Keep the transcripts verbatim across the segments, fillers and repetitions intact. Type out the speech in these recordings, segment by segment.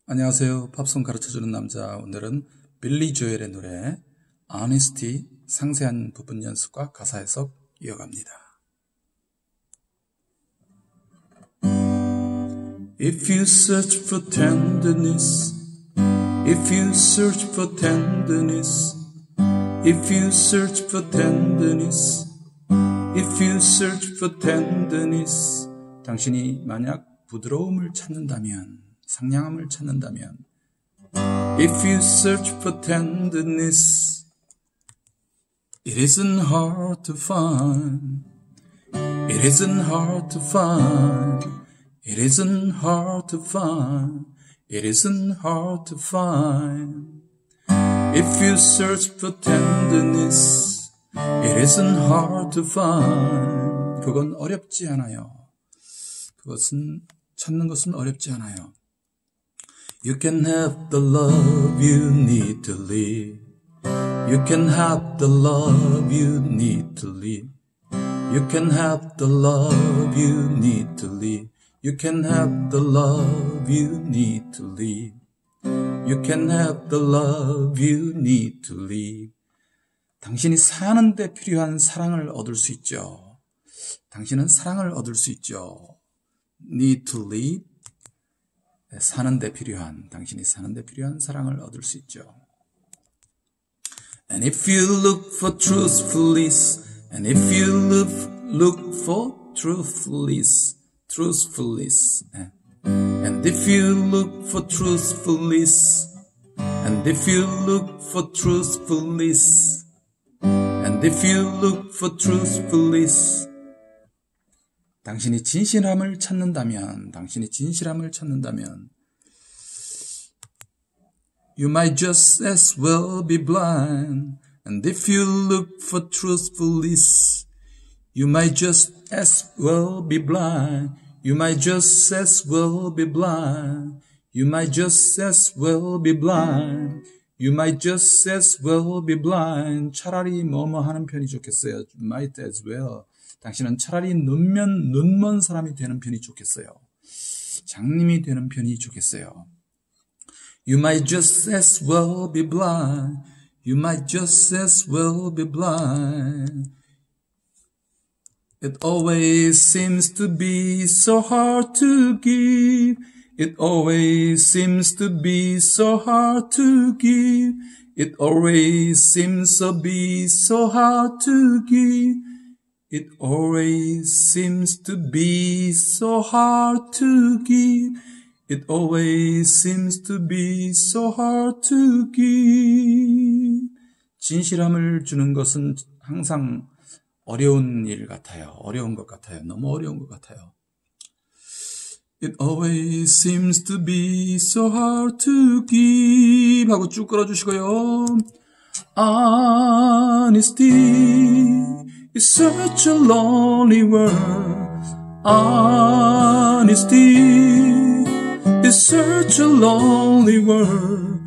안녕하세요. 팝송 가르쳐주는 남자. 오늘은 빌리 조엘의 노래 Honesty 상세한 부분 연습과 가사 해석 이어갑니다. If you search for tenderness, if you search for tenderness, if you search for tenderness, if you search for tenderness, 당신이 만약 부드러움을 찾는다면, 상냥함을 찾는다면, if you search for tenderness, it isn't hard to find, it isn't hard to find, it isn't hard to find, it isn't hard to find. If you search for tenderness, it isn't hard to find. 그건 어렵지 않아요. 그것은 찾는 것은 어렵지 않아요. You can have the love you need to live. You can have the love you need to live. You can have the love you need to live. You can have the love you need to live. You can have the love you need to live. 당신이 사는 데 필요한 사랑을 얻을 수 있죠. 당신은 사랑을 얻을 수 있죠. Need to live. 사는 데 필요한, 당신이 사는 데 필요한 사랑을 얻을 수 있죠. And if you look for truthfulness, and if you look, look for truthfulness, truthfulness, and if you look for truthfulness, and if you look for truthfulness, and if you look for truthfulness, 당신이 진실함을 찾는다면, 당신이 진실함을 찾는다면, you might just as well be blind. And if you look for truthfulness, you might just as well be blind. You might just as well be blind. You might just as well be blind. You might just as well be blind. 차라리 뭐뭐 하는 편이 좋겠어요. Might as well. 당신은 차라리 눈면, 눈먼 사람이 되는 편이 좋겠어요. 장님이 되는 편이 좋겠어요. You might just as well be blind. You might just as well be blind. It always seems to be so hard to give. It always seems to be so hard to give. It always seems to be so hard to give. It always seems to be so hard to give. It always seems to be so hard to give. 진실함을 주는 것은 항상 어려운 일 같아요. 어려운 것 같아요. 너무 어려운 것 같아요. It always seems to be so hard to give 하고 쭉 끌어주시고요. Honesty is such a lonely world. Honesty is such a lonely world.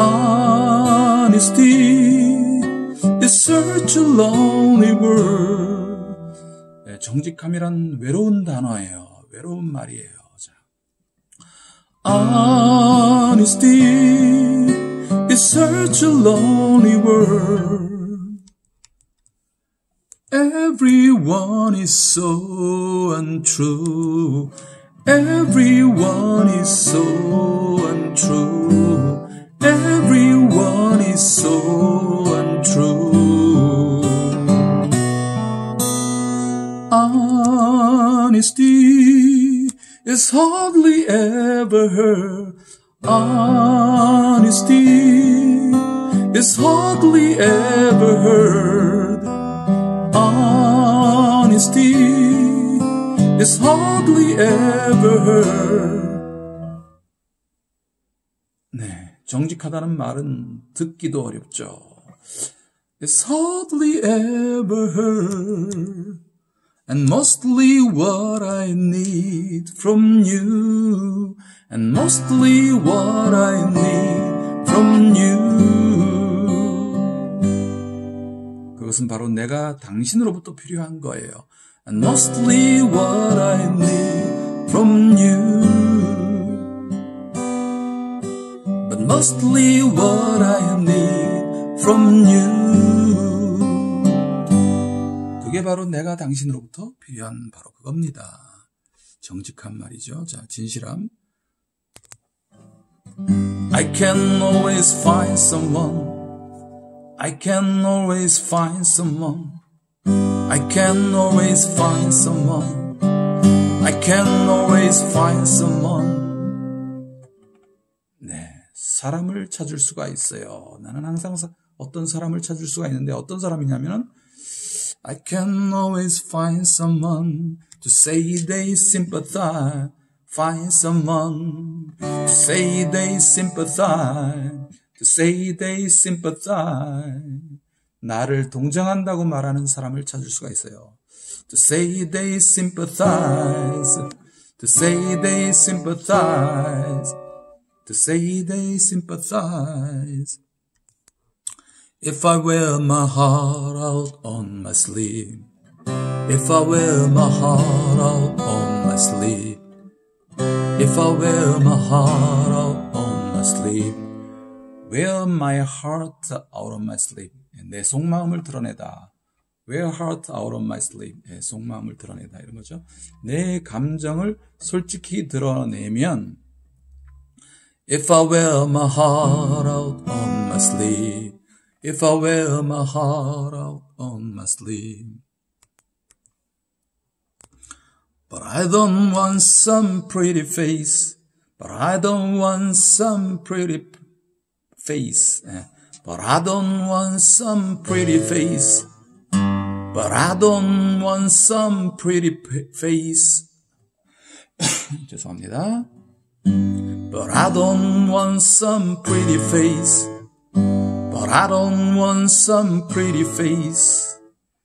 Honesty is such a lonely world. 네, 정직함이란 외로운 단어예요. 외로운 말이에요. 자. Honesty is such a lonely world. Everyone is so untrue. Everyone is so untrue. Everyone is so untrue. Honesty is hardly ever heard. Honesty is hardly ever heard. Honesty is hardly ever heard. 네, 정직하다는 말은 듣기도 어렵죠. It's hardly ever heard. And mostly what I need from you. And mostly what I need from you. 그것은 바로 내가 당신으로부터 필요한 거예요. And mostly what I need from you. mostly what I need from you. 그게 바로 내가 당신으로부터 필요한 바로 그겁니다. 정직한 말이죠. 자, 진실함. I can always find someone. I can always find someone. I can always find someone. I can always find someone. 네, 사람을 찾을 수가 있어요. 나는 항상 어떤 사람을 찾을 수가 있는데 어떤 사람이냐면은 I can always find someone to say they sympathize. Find someone to say they sympathize. To say they sympathize. 나를 동정한다고 말하는 사람을 찾을 수가 있어요. To say they sympathize. To say they sympathize. To say they sympathize. If I wear my heart out on my sleeve. If I wear my heart out on my sleeve. If I wear my heart out on my sleeve. Wear my heart out on my sleeve. 내 속마음을 드러내다. Wear heart out on my sleeve. 네, 속마음을 드러내다 이런 거죠. 내 감정을 솔직히 드러내면 If I wear my heart out on my sleeve. If I wear my heart out on my sleeve. But I don't want some pretty face. But I don't want some pretty face. But I don't want some pretty face. But I don't want some pretty face. 죄송합니다. But I don't want some pretty face. But I don't want some pretty face.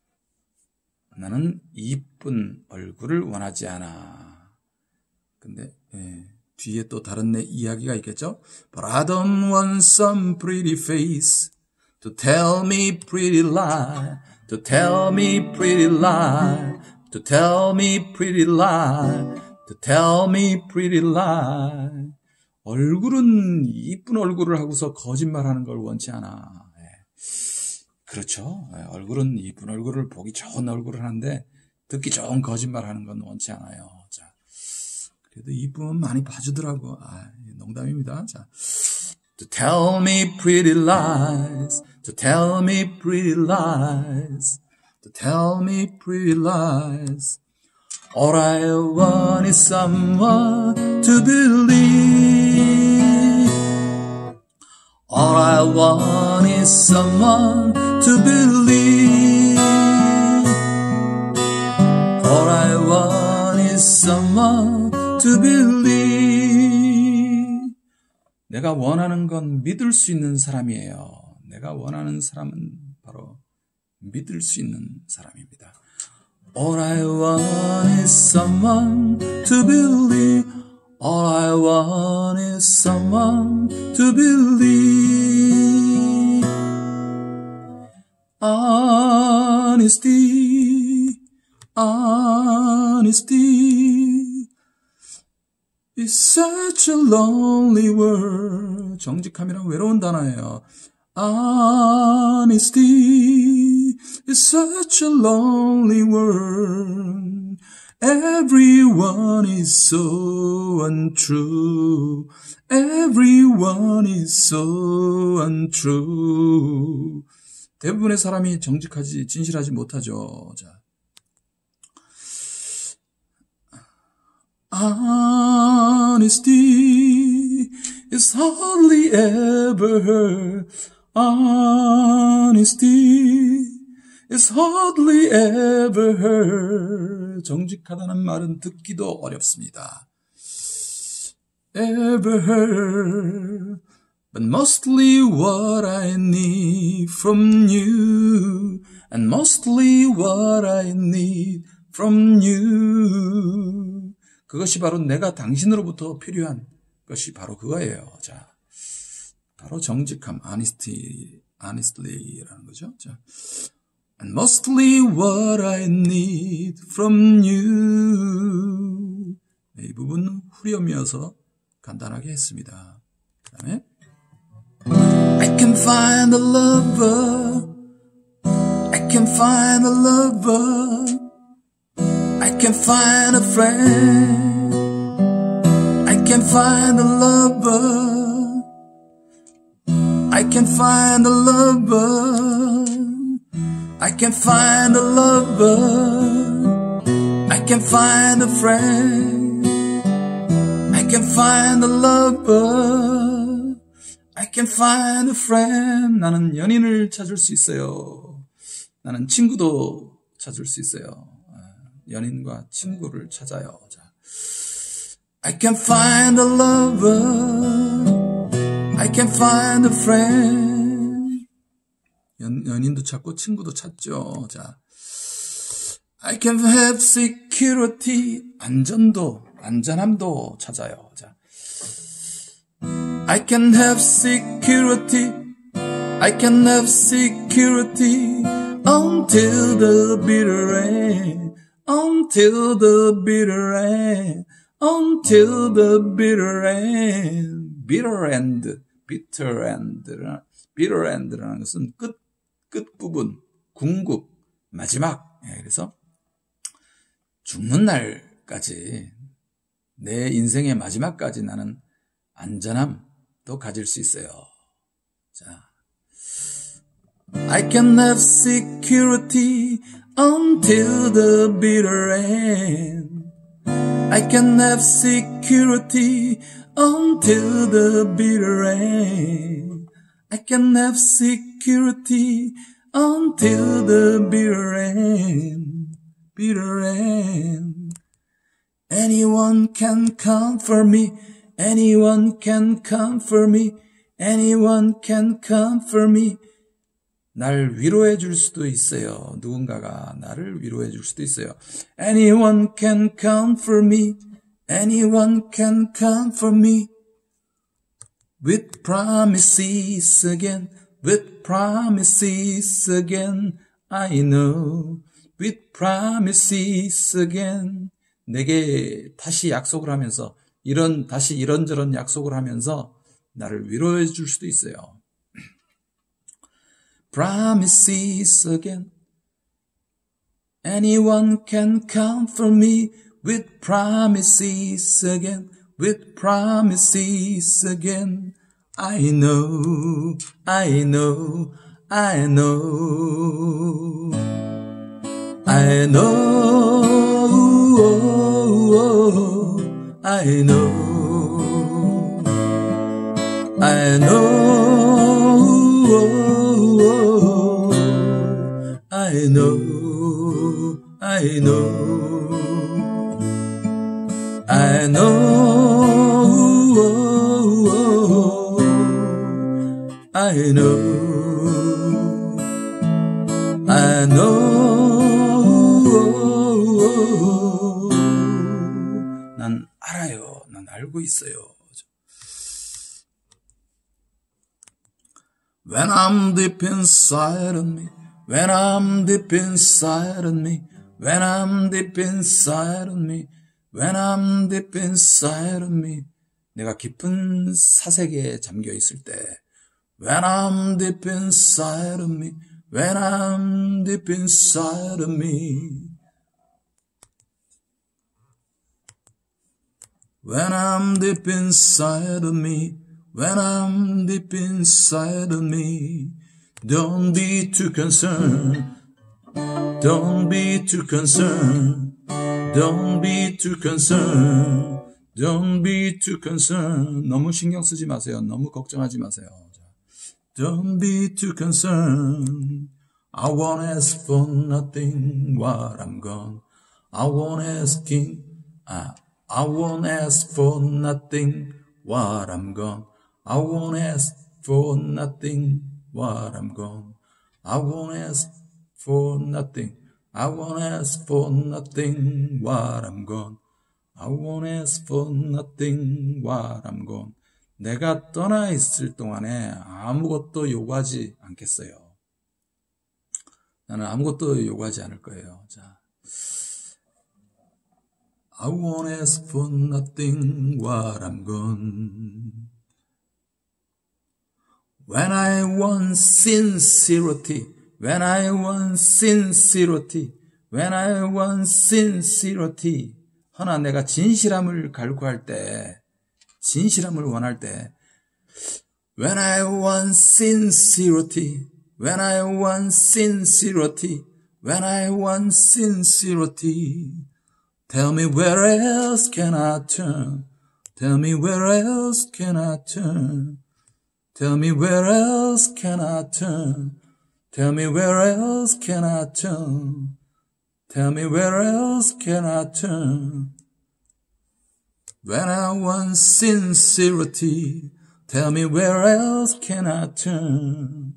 나는 이쁜 얼굴을 원하지 않아. 근데 예, 뒤에 또 다른 내 이야기가 있겠죠? But I don't want some pretty face to tell me pretty lie. To tell me pretty lie. To tell me pretty lie. To tell me pretty lie. 얼굴은 이쁜 얼굴을 하고서 거짓말하는 걸 원치 않아. 예. 그렇죠. 예. 얼굴은 이쁜 얼굴을 보기 좋은 얼굴을 하는데 듣기 좋은 거짓말하는 건 원치 않아요. 자, 그래도 이쁘면 많이 봐주더라고. 아, 농담입니다. 자, to tell me pretty lies. To tell me pretty lies. To tell me pretty lies. All I want is someone to believe. All I want is someone to believe. All I want is someone to believe. 내가 원하는 건 믿을 수 있는 사람이에요. 내가 원하는 사람은 바로 믿을 수 있는 사람입니다. All I want is someone to believe. All I want is someone to believe. Honesty, honesty is such a lonely word. 정직함이란 외로운 단어예요. Honesty is such a lonely word. Everyone is so untrue. Everyone is so untrue. 대부분의 사람이 정직하지, 진실하지 못하죠. 자. Honesty is hardly ever heard. Honesty is hardly ever heard. 정직하다는 말은 듣기도 어렵습니다. Ever heard. But mostly what I need from you. And mostly what I need from you. 그것이 바로 내가 당신으로부터 필요한 것이 바로 그거예요. 자. 바로 정직함, honesty, honestly라는 거죠. 자, and mostly what I need from you. 네, 이 부분 후렴이어서 간단하게 했습니다. 그 다음에 can find a lover. I can find a lover. I can find a friend. I can find a lover. I can find a lover. I can find a lover. I can find a friend. I can find a lover. I can find a friend. 나는 연인을 찾을 수 있어요. 나는 친구도 찾을 수 있어요. 연인과 친구를 찾아요. 자, I can find a lover. I can find a friend. 연, 연인도 찾고 친구도 찾죠. 자, I can have security. 안전도, 안전함도 찾아요. 자, I can have security. I can have security until the bitter end. Until the bitter end. Until the bitter end. Bitter end. Bitter end. Bitter end라는 것은 끝, 끝 부분, 궁극, 마지막. 예, 그래서 죽는 날까지, 내 인생의 마지막까지 나는 안전함도 가질 수 있어요. 자, I can have security until the bitter end. I can have security until the bitter end. I can have security until the bitter end. Bitter end. Anyone can comfort me. Anyone can comfort me. Anyone can comfort me. 날 위로해 줄 수도 있어요. 누군가가 나를 위로해 줄 수도 있어요. Anyone can comfort me. Anyone can comfort me. With promises again. With promises again. I know. With promises again. 내게 다시 약속을 하면서, 이런, 다시 이런저런 약속을 하면서 나를 위로해 줄 수도 있어요. Promises again. Anyone can comfort me with promises again. With promises again. I know, I know, I know. I know, I know. I know. I know, I know, I know, I know, I know. 난 알아요. 난 알고 있어요. When I'm deep inside of me, when I'm deep inside of me, when I'm deep inside of me, when I'm deep inside of me. 내가 깊은 사색에 잠겨 있을 때, when I'm deep inside of me, when I'm deep inside of me. When I'm deep inside of me, when I'm deep inside of me, don't be too concerned, don't be too concerned, don't be too concerned, don't be too concerned. 너무 신경 쓰지 마세요. 너무 걱정하지 마세요. Don't be too concerned. I won't ask for nothing while I'm gone. I won't asking, I, I won't ask for nothing while I'm gone. I won't ask for nothing while I'm gone. I won't ask for nothing. I won't ask for nothing while I'm gone. I won't ask for nothing while I'm gone. 내가 떠나 있을 동안에 아무것도 요구하지 않겠어요. 나는 아무것도 요구하지 않을 거예요. 자, I won't ask for nothing while I'm gone. When I want sincerity, when I want sincerity, when I want sincerity. 허나 내가 진실함을 갈구할 때, 진실함을 원할 때, when I want sincerity, when I want sincerity, when I want sincerity, tell me where else can I turn? Tell me where else can I turn? Tell me where else can I turn? Tell me where else can I turn? Tell me where else can I turn? When I want sincerity, tell me where else can I turn?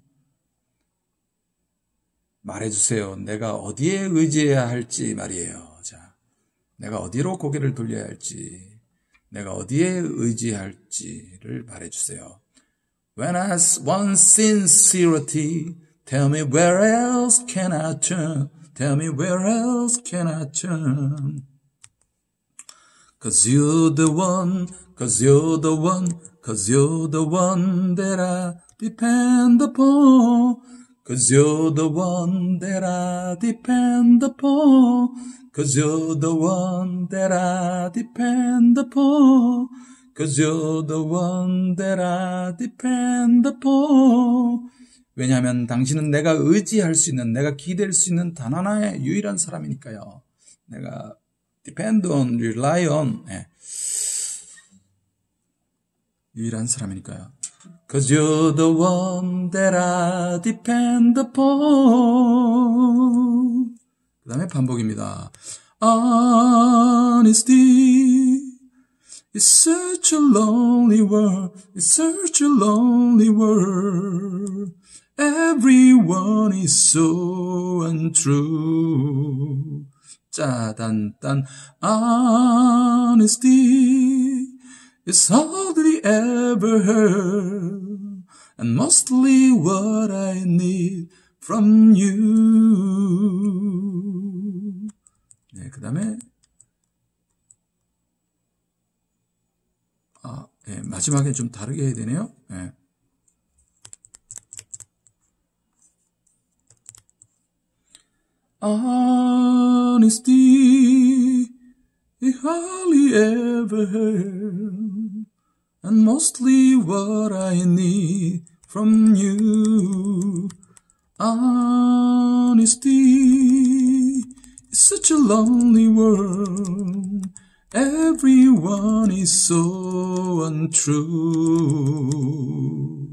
말해주세요. 내가 어디에 의지해야 할지 말이에요. 자, 내가 어디로 고개를 돌려야 할지, 내가 어디에 의지할지를 말해주세요. When I want sincerity, tell me where else can I turn? Tell me where else can I turn? Cause you're the one, cause you're the one, cause you're the one that I depend upon. Cause you're the one that I depend upon. Cause you're the one that I depend upon. Cause you're the one that I depend upon. 왜냐하면 당신은 내가 의지할 수 있는, 내가 기댈 수 있는 단 하나의 유일한 사람이니까요. 내가 depend on, rely on, 예. 유일한 사람이니까요. Cause you're the one that I depend upon. 그 다음에 반복입니다. Honesty is such a lonely world, it's such a lonely world. Everyone is so untrue. 짜단단. Honesty is hardly ever heard, and mostly what I need from you. 네, 그 다음에 아, 예, 마지막에 좀 다르게 해야 되네요. 예. Honesty, I hardly ever heard, and mostly what I need from you. Honesty is such a lonely world. Everyone is so untrue.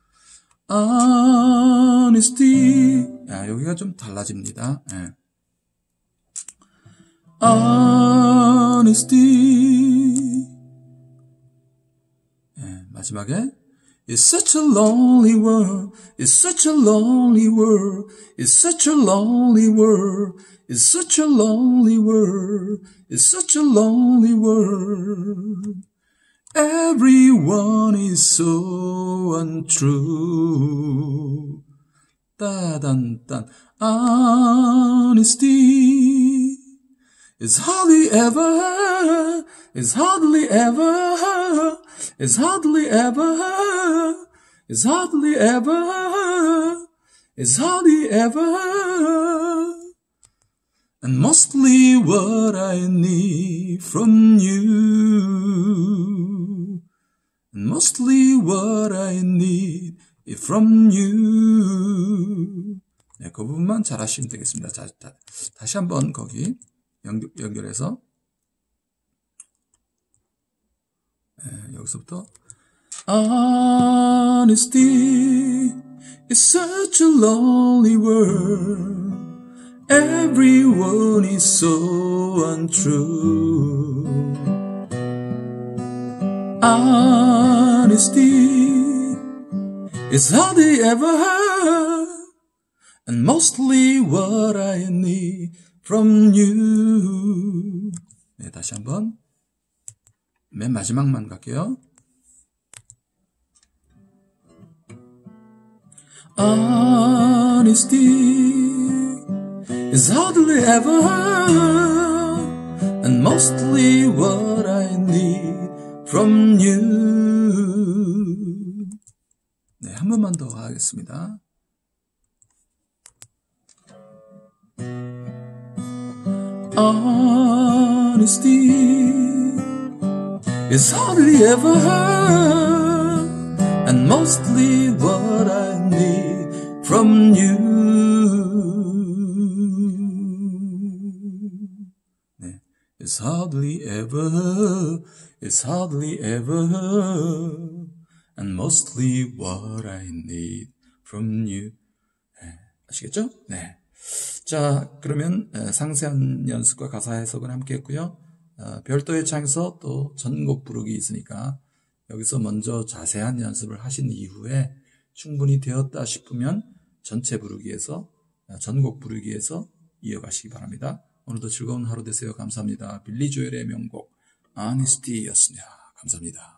Honesty. 야, 여기가 좀 달라집니다. 예. Honesty. 예, 마지막에 It's such a lonely world. It's such a lonely world. It's such a lonely world. It's such a lonely world. It's such a lonely world. Everyone is so untrue. 따단단. Honesty is hardly ever, is hardly ever, is hardly ever, is hardly ever, is hardly ever, and mostly what I need from you, and mostly what I need from you. 네, 그 부분만 잘 하시면 되겠습니다. 자, 다, 다시 한번 거기 연결, 연결해서 네, 여기서부터 Honesty is such a lonely world. Everyone is so untrue. Honesty is hardly ever heard, and mostly what I need from you. 네, 다시 한번 맨 마지막만 갈게요. Honesty is hardly ever heard, and mostly what I need from you. 네, 한 번 번만 더 하겠습니다. Honesty is hardly ever heard, and mostly what I need from you. 네, it's hardly ever heard, it's hardly ever heard, and mostly what I need from you. 네, 아시겠죠? 네. 자, 그러면 상세한 연습과 가사 해석은 함께 했고요. 어, 별도의 창에서 또 전곡 부르기 있으니까 여기서 먼저 자세한 연습을 하신 이후에 충분히 되었다 싶으면 전체 부르기에서, 전곡 부르기에서 이어가시기 바랍니다. 오늘도 즐거운 하루 되세요. 감사합니다. 빌리 조엘의 명곡 Honesty였습니다. 감사합니다.